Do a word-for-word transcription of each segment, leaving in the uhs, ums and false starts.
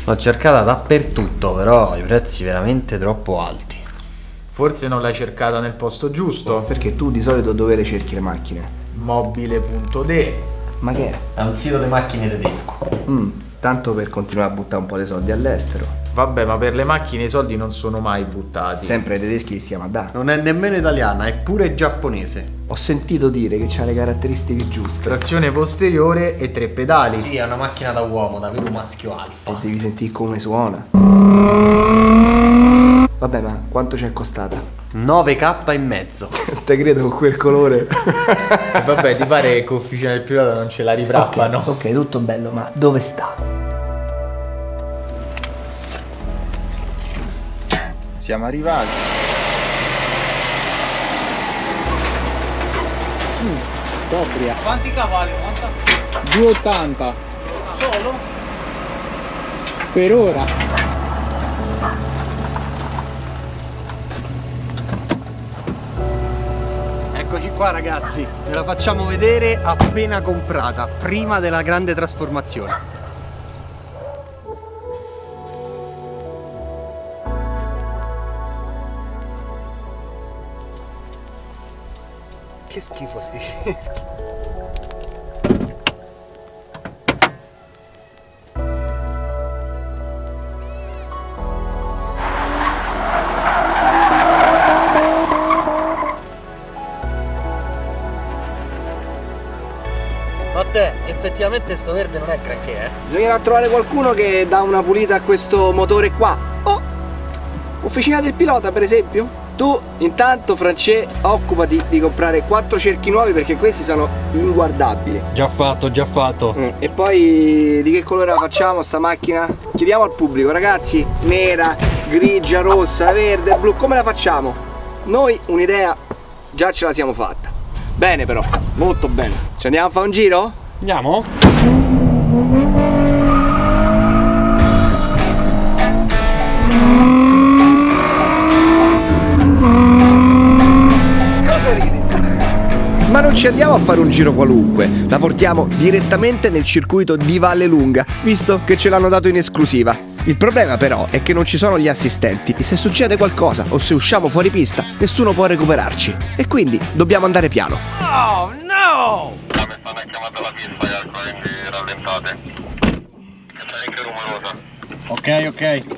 L'ho cercata dappertutto, però i prezzi veramente troppo alti. Forse non l'hai cercata nel posto giusto? Perché tu di solito dove le cerchi le macchine? Mobile punto de. Ma che è? È un sito di macchine tedesco. Mm, tanto per continuare a buttare un po' di soldi all'estero. Vabbè, ma per le macchine i soldi non sono mai buttati. Sempre ai tedeschi li stiamo a dare. Non è nemmeno italiana, è pure giapponese. Ho sentito dire che c'ha le caratteristiche giuste. Trazione posteriore e tre pedali. Sì, è una macchina da uomo, da vero maschio alfa. E devi sentire come suona. Vabbè, ma quanto ci è costata? nove K e mezzo. Te credo con quel colore. E vabbè, ti pare che con Officina del Pilota non ce la riprappano? Ok, ok, tutto bello, ma dove sta? Siamo arrivati. Mm, sobria. Quanti cavalli? due ottanta. Solo? Per ora. Eccoci qua ragazzi, ve la facciamo vedere appena comprata, prima della grande trasformazione. Che schifo sti cerchi. Ma te, effettivamente sto verde non è granché, eh? Bisognerà trovare qualcuno che dà una pulita a questo motore qua. Oh! Officina del Pilota, per esempio? Tu intanto, Francè, occupati di comprare quattro cerchi nuovi perché questi sono inguardabili. Già fatto, già fatto. Mm, e poi di che colore la facciamo sta macchina? Chiediamo al pubblico, ragazzi, nera, grigia, rossa, verde, blu, come la facciamo? Noi un'idea già ce la siamo fatta. Bene però, molto bene. Ci andiamo a fare un giro? Andiamo? Ma non ci andiamo a fare un giro qualunque, la portiamo direttamente nel circuito di Vallelunga, visto che ce l'hanno dato in esclusiva. Il problema però è che non ci sono gli assistenti e se succede qualcosa o se usciamo fuori pista, nessuno può recuperarci e quindi dobbiamo andare piano. Oh no! La persona è chiamata la pista, quindi rallentate. Che sei anche rumorosa. Ok, ok.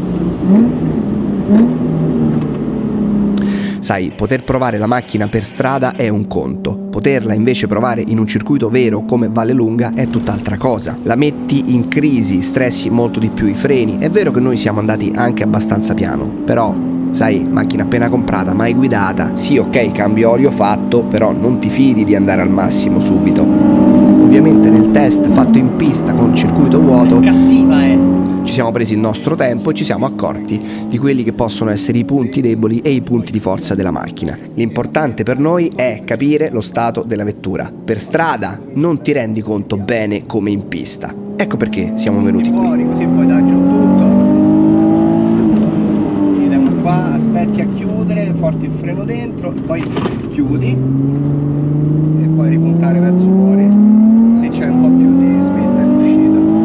Sai, poter provare la macchina per strada è un conto, poterla invece provare in un circuito vero come Vallelunga è tutt'altra cosa. La metti in crisi, stressi molto di più i freni. È vero che noi siamo andati anche abbastanza piano, però, sai, macchina appena comprata, mai guidata, sì ok, cambio olio fatto, però non ti fidi di andare al massimo subito. Ovviamente nel test fatto in pista con circuito vuoto, Cattiva è! ci siamo presi il nostro tempo e ci siamo accorti di quelli che possono essere i punti deboli e i punti di forza della macchina. L'importante per noi è capire lo stato della vettura. Per strada non ti rendi conto bene come in pista. Ecco perché siamo venuti qui. Fuori, così poi dà giù tutto. Vediamo qua, aspetti a chiudere, forti il freno dentro, poi chiudi e poi ripuntare verso fuori. Così c'è un po' più di spinta in uscita.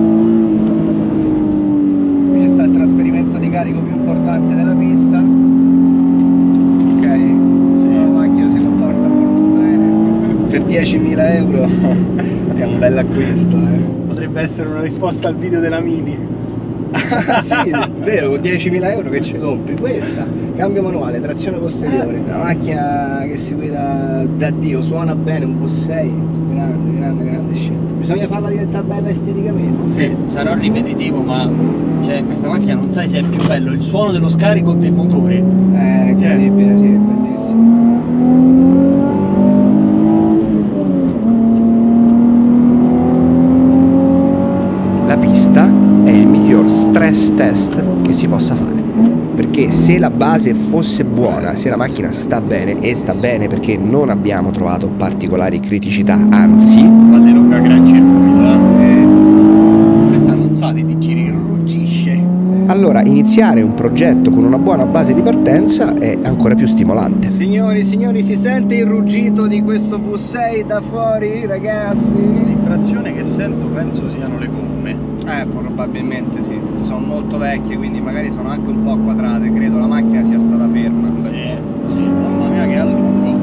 Il trasferimento di carico più importante della pista. Ok, sì. La macchina si comporta molto bene. Per diecimila euro è un bel acquisto, eh. Potrebbe essere una risposta al video della Mini. Sì, è vero, con diecimila euro che ci compri questa. Cambio manuale, trazione posteriore. Una macchina che si guida da Dio, suona bene, un V sei. Grande, grande, grande scelta. Bisogna farla diventare bella esteticamente. Sì, sarò ripetitivo, ma cioè questa macchina non sai se è più bello il suono dello scarico o del motore. Eh, incredibile, sì, è bellissimo. La pista è il miglior stress test che si possa fare. Perché se la base fosse buona, se la macchina sta bene, e sta bene perché non abbiamo trovato particolari criticità, anzi... Vallelunga gran circuito, eh. Questa non sa di giri, ruggisce. Allora iniziare un progetto con una buona base di partenza è ancora più stimolante. Signori, signori, si sente il ruggito di questo V sei da fuori, ragazzi? L'impressione che sento penso siano le gomme. Eh, probabilmente sì, queste sono molto vecchie, quindi magari sono anche un po' quadrate, credo la macchina sia stata ferma. Sì, sì, mamma mia che a lungo.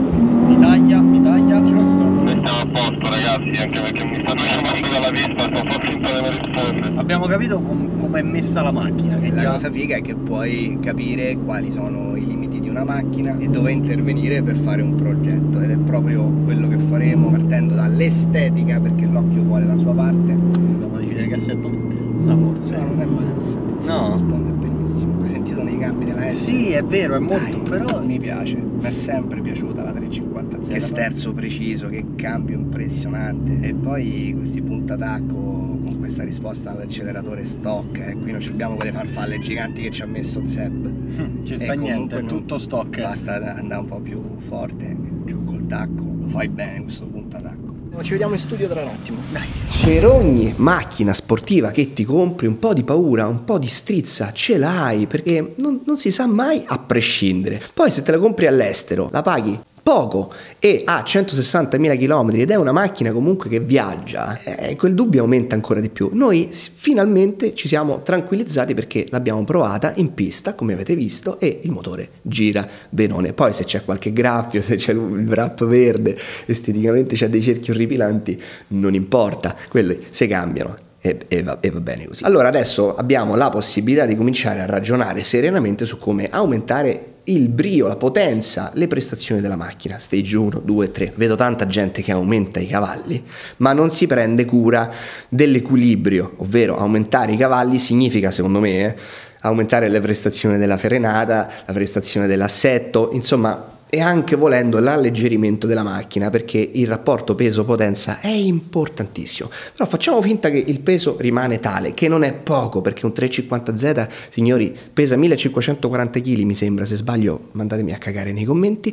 Mi taglia, mi taglia, giusto? Noi stiamo a posto ragazzi, anche perché mi stanno chiamando dalla pista, sto un po' finta di non rispondere. Abbiamo capito com come è messa la macchina. Che La già... cosa figa è che puoi capire quali sono i limiti di una macchina e dove intervenire per fare un progetto, ed è proprio quello che faremo partendo dall'estetica, perché l'occhio vuole la sua parte. Dobbiamo decidere che assetto mettere. Sa forse. No, non è male, attenzione, No? risponde benissimo. Hai sentito nei cambi della S? Sì, è vero, è molto, Dai, però... mi piace, mi è sempre piaciuta la trecentocinquanta Z. Che sterzo preciso, che cambio impressionante. E poi questi puntatacco con questa risposta all'acceleratore stock. Eh. Qui non abbiamo quelle farfalle giganti che ci ha messo Zeb. Ci E sta niente, è comunque tutto non- stock. Basta andare un po' più forte, giù col tacco. Lo fai bene questo puntatacco. Ci vediamo in studio tra un attimo. Dai. Per ogni macchina sportiva che ti compri un po' di paura, un po' di strizza ce l'hai, perché non, non si sa mai a prescindere. Poi se te la compri all'estero la paghi poco e ha centosessantamila chilometri ed è una macchina comunque che viaggia, eh, quel dubbio aumenta ancora di più. Noi s- finalmente ci siamo tranquillizzati perché l'abbiamo provata in pista, come avete visto, e il motore gira benone. Poi se c'è qualche graffio, se c'è il wrap verde, esteticamente c'è dei cerchi orripilanti, non importa, quelli si cambiano. E, e, va, e va bene così. Allora adesso abbiamo la possibilità di cominciare a ragionare serenamente su come aumentare il brio, la potenza, le prestazioni della macchina. Stage uno, due, tre. Vedo tanta gente che aumenta i cavalli, ma non si prende cura dell'equilibrio, ovvero aumentare i cavalli significa, secondo me, eh, aumentare le prestazioni della frenata, la prestazione dell'assetto, insomma, e anche volendo l'alleggerimento della macchina, perché il rapporto peso-potenza è importantissimo. Però facciamo finta che il peso rimane tale, che non è poco, perché un trecentocinquanta Z, signori, pesa millecinquecentoquaranta chili, mi sembra, se sbaglio mandatemi a cagare nei commenti,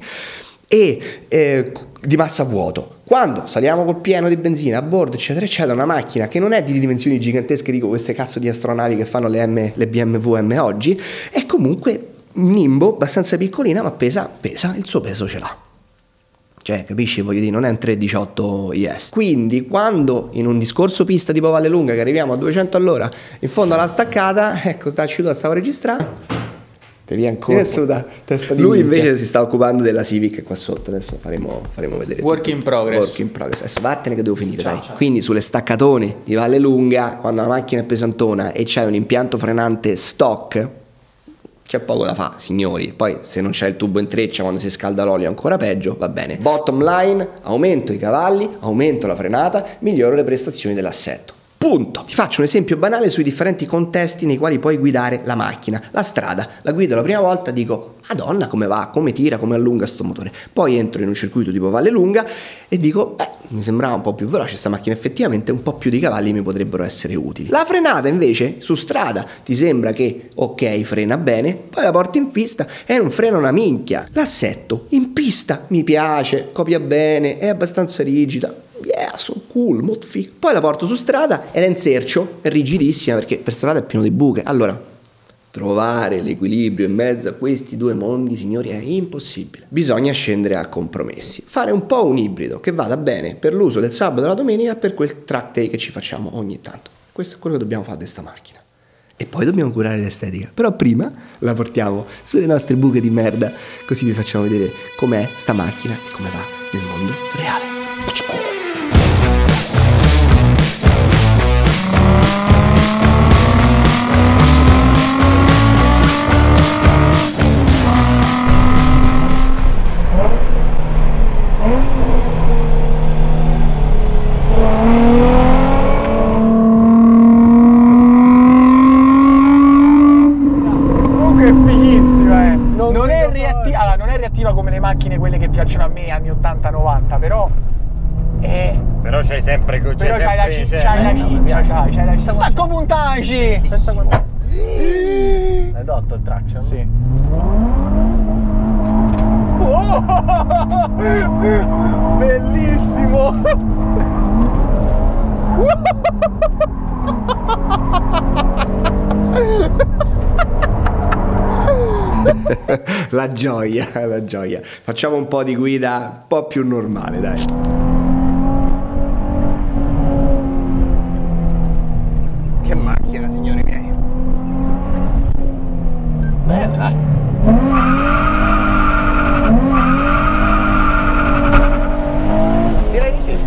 e eh, di massa a vuoto. Quando saliamo col pieno di benzina a bordo, eccetera eccetera, una macchina che non è di dimensioni gigantesche, dico queste cazzo di astronavi che fanno le, M, le B M W M oggi, è comunque nimbo, abbastanza piccolina, ma pesa, pesa, il suo peso ce l'ha. Cioè, capisci? Voglio dire, non è un tre diciotto I S. Quindi, quando in un discorso pista tipo Vallelunga, che arriviamo a duecento all'ora, in fondo alla staccata, ecco, sta uscito, stavo registrando, te via ancora. Lui invece si sta occupando della Civic qua sotto, adesso faremo, faremo vedere. Work tutto. in progress. Work in progress. Adesso vattene che devo finire, Ciao, dai. ciao. Quindi sulle staccatone di Vallelunga, quando la macchina è pesantona e c'è un impianto frenante stock, c'è poco da fare, signori. Poi se non c'è il tubo in treccia quando si scalda l'olio ancora peggio, va bene. Bottom line, aumento i cavalli, aumento la frenata, miglioro le prestazioni dell'assetto. Punto. Ti faccio un esempio banale sui differenti contesti nei quali puoi guidare la macchina. La strada, la guido la prima volta, dico, Madonna, come va, come tira, come allunga sto motore. Poi entro in un circuito tipo Vallelunga e dico, beh, mi sembrava un po' più veloce questa macchina, effettivamente un po' più di cavalli mi potrebbero essere utili. La frenata invece, su strada, ti sembra che, ok, frena bene, poi la porti in pista e non frena una minchia. L'assetto, in pista, mi piace, copia bene, è abbastanza rigida. Yeah, so cool, molto figo. Poi la porto su strada ed è in sercio, è rigidissima perché per strada è pieno di buche. Allora, trovare l'equilibrio in mezzo a questi due mondi, signori, è impossibile. Bisogna scendere a compromessi. Fare un po' un ibrido che vada bene per l'uso del sabato e della domenica e per quel track day che ci facciamo ogni tanto. Questo è quello che dobbiamo fare di sta macchina. E poi dobbiamo curare l'estetica. Però prima la portiamo sulle nostre buche di merda, così vi facciamo vedere com'è sta macchina e come va nel mondo reale. Comunque è fighissima, eh. Non, non è reattiva, allora, non è reattiva come le macchine quelle che piacciono a me, anni ottanta novanta, però è... Però c'hai sempre... C'hai Però c'hai la, sempre- ci- c'hai- c'hai la ciccia, c'hai, c'hai la ciccia. Stacco Stacco puntage! Hai dato il traction? Sì. Oh! Bellissimo! La gioia, la gioia. Facciamo un po' di guida un po' più normale, dai. attenzione, dai. Direi di sì.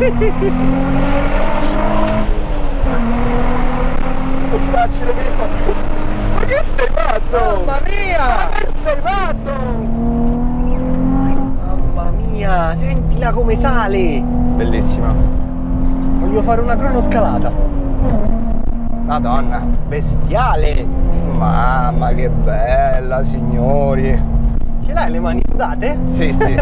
Facile, ma che sei matto? Mamma mia! Ma che sei matto? Mamma mia, sentila come sale! Bellissima. Voglio fare una cronoscalata. Madonna, bestiale. Mamma che bella, signori. Ce l'hai le mani sudate? Sì, sì.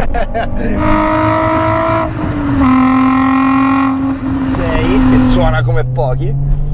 Sei. Che suona come pochi.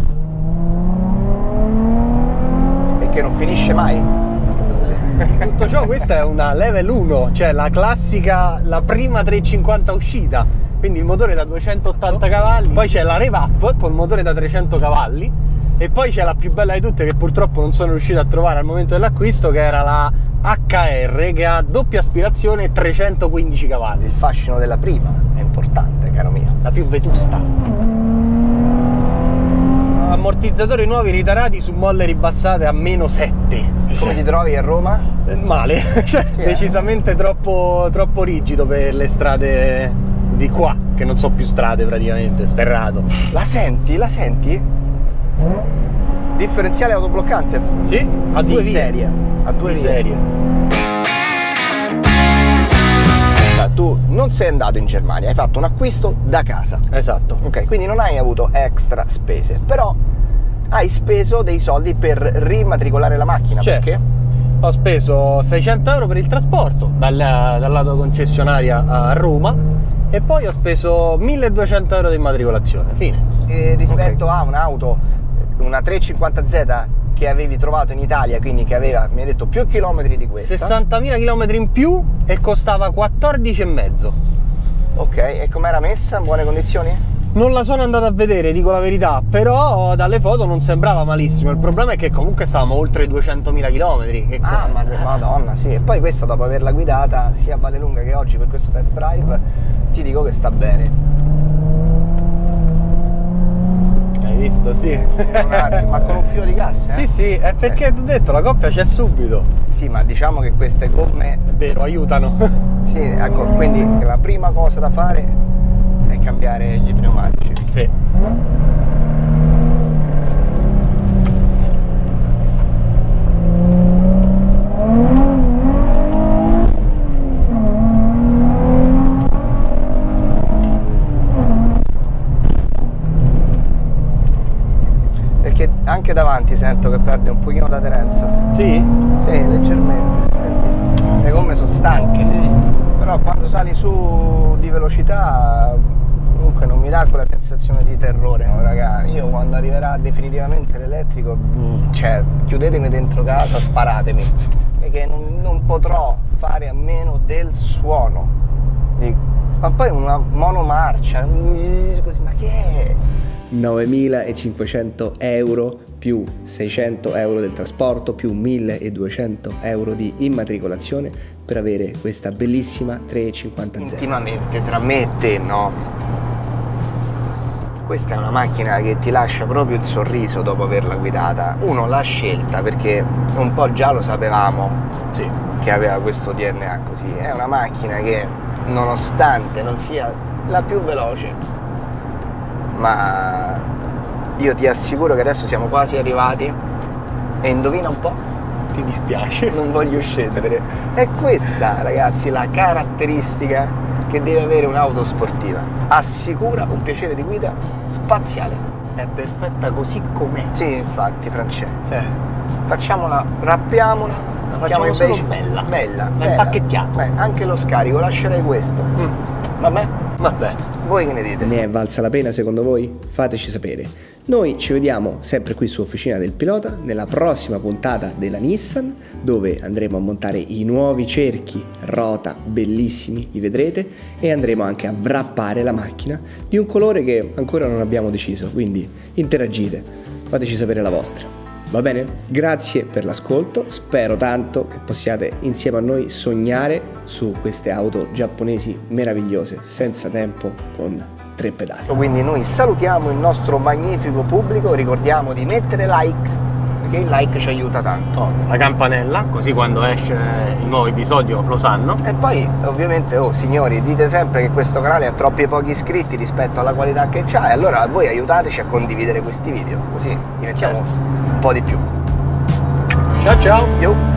E che non finisce mai. Tutto ciò, questa è una level uno, cioè la classica, la prima trecentocinquanta uscita, quindi il motore da duecentottanta cavalli, poi c'è la rev up col motore da trecento cavalli e poi c'è la più bella di tutte che purtroppo non sono riuscito a trovare al momento dell'acquisto, che era la H R, che ha doppia aspirazione e trecentoquindici cavalli. Il fascino della prima è importante, caro mio. La più vetusta. Ammortizzatori nuovi ritarati su molle ribassate a meno sette. Come ti trovi a Roma? Male, cioè, sì, decisamente eh? troppo, troppo rigido per le strade di qua, che non so più strade praticamente, sterrato. La senti? La senti? Differenziale autobloccante? Sì, a due di vie. serie. A due di vie. serie. Tu non sei andato in Germania, hai fatto un acquisto da casa. Esatto. Ok, quindi non hai avuto extra spese, però hai speso dei soldi per rimatricolare la macchina. Certo. Perché? Ho speso seicento euro per il trasporto dal, dal lato concessionaria a Roma e poi ho speso milleduecento euro di immatricolazione. Fine. E rispetto Okay. a un'auto, una trecentocinquanta Z che avevi trovato in Italia, quindi che aveva, mi hai detto, più chilometri di questa. sessantamila chilometri in più e costava quattordici e mezzo. Ok, e com'era messa? In buone condizioni? Non la sono andato a vedere, dico la verità, però dalle foto non sembrava malissimo. Il problema è che comunque stavamo oltre i duecentomila chilometri. Che Ah, ma madonna, sì. E poi questa, dopo averla guidata sia a Vallelunga che oggi per questo test drive, ti dico che sta bene. Hai visto? Sì. Un attimo, ma con un filo di gas? Eh? Sì, sì, è perché ti ho detto, la coppia c'è subito. Sì, ma diciamo che queste gomme, È vero, aiutano. sì, ecco, quindi la prima cosa da fare è cambiare gli pneumatici. Sì. Perché anche davanti sento che perde un pochino d'aderenza. Sì? Sì, leggermente, senti, le gomme sono stanche, però quando sali su di velocità comunque non mi dà quella sensazione di terrore, no, raga. Io quando arriverà definitivamente l'elettrico, cioè chiudetemi dentro casa, sparatemi, perché non, non potrò fare a meno del suono. Di... Ma poi una monomarcia, così, ma che è? novemilacinquecento euro più seicento euro del trasporto più milleduecento euro di immatricolazione per avere questa bellissima trecentocinquanta Z. Intimamente tra me e te, no? Questa è una macchina che ti lascia proprio il sorriso dopo averla guidata. Uno l'ha scelta perché un po' già lo sapevamo, Sì. che aveva questo D N A così. È una macchina che, nonostante non sia la più veloce, ma io ti assicuro che adesso siamo quasi arrivati e indovina un po'? Ti dispiace? Non voglio scendere. È questa, ragazzi, la caratteristica che deve avere un'auto sportiva. Assicura un piacere di guida spaziale. È perfetta così com'è. Sì, infatti, Francesco. Cioè, Facciamola, rappiamola, la facciamo solo bella. Bella, La bella. impacchettiamo. Beh, anche lo scarico, lascerei questo. Mm. Vabbè? Vabbè. Voi che ne dite? Ne è valsa la pena secondo voi? Fateci sapere. Noi ci vediamo sempre qui su Officina del Pilota nella prossima puntata della Nissan, dove andremo a montare i nuovi cerchi rota bellissimi, li vedrete, e andremo anche a wrappare la macchina di un colore che ancora non abbiamo deciso, quindi interagite, fateci sapere la vostra. Va bene? Grazie per l'ascolto, spero tanto che possiate insieme a noi sognare su queste auto giapponesi meravigliose, senza tempo, con tre pedali. Quindi noi salutiamo il nostro magnifico pubblico, ricordiamo di mettere like, perché perché il like ci aiuta tanto. La campanella, così quando esce il nuovo episodio lo sanno. E poi ovviamente, oh signori, dite sempre che questo canale ha troppi pochi iscritti rispetto alla qualità che c'ha, e allora voi aiutateci a condividere questi video, così diventiamo Certo. un po' di più. Ciao ciao! Yo.